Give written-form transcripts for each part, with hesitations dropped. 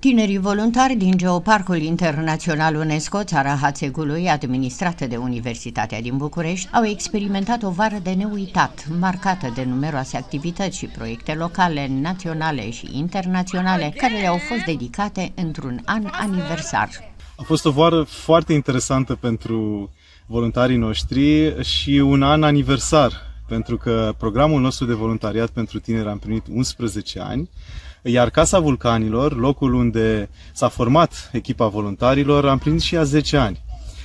Tinerii voluntari din Geoparcul Internațional UNESCO, Țara Hațegului, administrată de Universitatea din București, au experimentat o vară de neuitat, marcată de numeroase activități și proiecte locale, naționale și internaționale, care le-au fost dedicate într-un an aniversar. A fost o vară foarte interesantă pentru voluntarii noștri și un an aniversar, pentru că programul nostru de voluntariat pentru tineri a împlinit 11 ani, iar Casa Vulcanilor, locul unde s-a format echipa voluntarilor, a împlinit și ea 10 ani.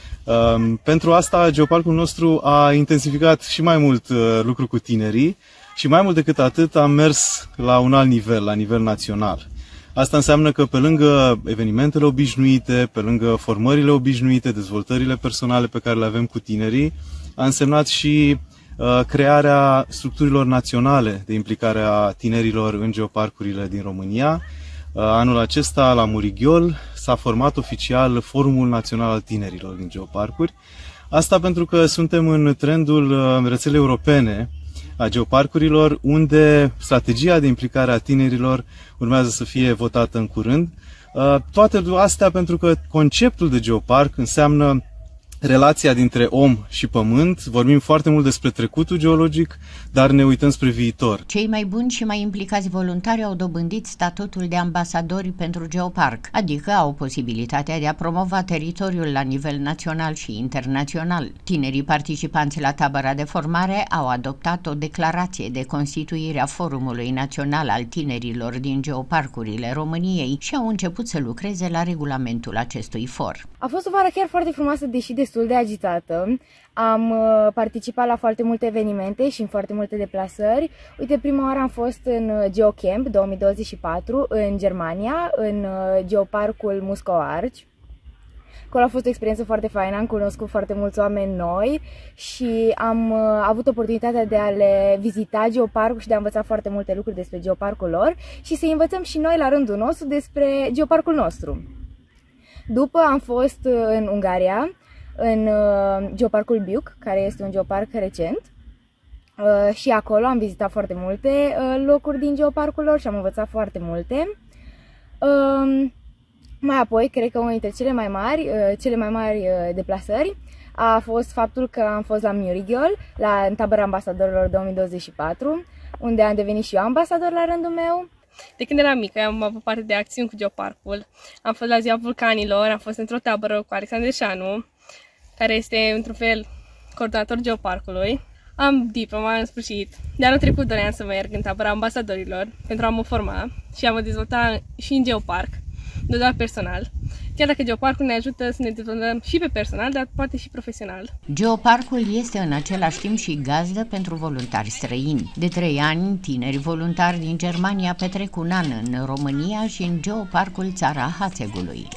Pentru asta, Geoparcul nostru a intensificat și mai mult lucru cu tinerii și mai mult decât atât am mers la un alt nivel, la nivel național. Asta înseamnă că pe lângă evenimentele obișnuite, pe lângă formările obișnuite, dezvoltările personale pe care le avem cu tinerii, a însemnat și crearea structurilor naționale de implicare a tinerilor în geoparcurile din România. Anul acesta, la Murighiol, s-a format oficial Forumul Național al Tinerilor din Geoparcuri. Asta pentru că suntem în trendul rețelei europene a geoparcurilor, unde strategia de implicare a tinerilor urmează să fie votată în curând. Toate astea pentru că conceptul de geoparc înseamnă relația dintre om și pământ. Vorbim foarte mult despre trecutul geologic, dar ne uităm spre viitor. Cei mai buni și mai implicați voluntari au dobândit statutul de ambasadori pentru Geoparc, adică au posibilitatea de a promova teritoriul la nivel național și internațional. Tinerii participanți la tabăra de formare au adoptat o declarație de constituire a Forumului Național al Tinerilor din Geoparcurile României și au început să lucreze la regulamentul acestui for. A fost o vară chiar foarte frumoasă, deși destul de agitată. Am participat la foarte multe evenimente și în foarte multe deplasări. Uite, prima oară am fost în Geocamp 2024 în Germania, în Geoparcul Muscoarci. Acolo a fost o experiență foarte faină, am cunoscut foarte mulți oameni noi și am avut oportunitatea de a le vizita geoparcul și de a învăța foarte multe lucruri despre geoparcul lor și să învățăm și noi la rândul nostru despre geoparcul nostru. După am fost în Ungaria, în Geoparcul Biuc, care este un geoparc recent, și acolo am vizitat foarte multe locuri din geoparcul lor și am învățat foarte multe. Mai apoi, cred că una dintre cele mai mari deplasări a fost faptul că am fost la Murighiol, în tabăra ambasadorilor 2024, unde am devenit și eu ambasador la rândul meu. De când eram mică am avut parte de acțiuni cu Geoparcul. Am fost la Ziua Vulcanilor, am fost într-o tabără cu Alexandru Șanu, care este într-un fel coordonator Geoparcului. Am diploma în sfârșit. De anul trecut doream să merg în tabăra ambasadorilor pentru a mă forma și a mă dezvolta și în Geoparc, nu doar personal. Chiar dacă Geoparcul ne ajută să ne dezvoltăm și pe personal, dar poate și profesional. Geoparcul este în același timp și gazdă pentru voluntari străini. De 3 ani, tineri voluntari din Germania petrec un an în România și în Geoparcul Țara Hațegului.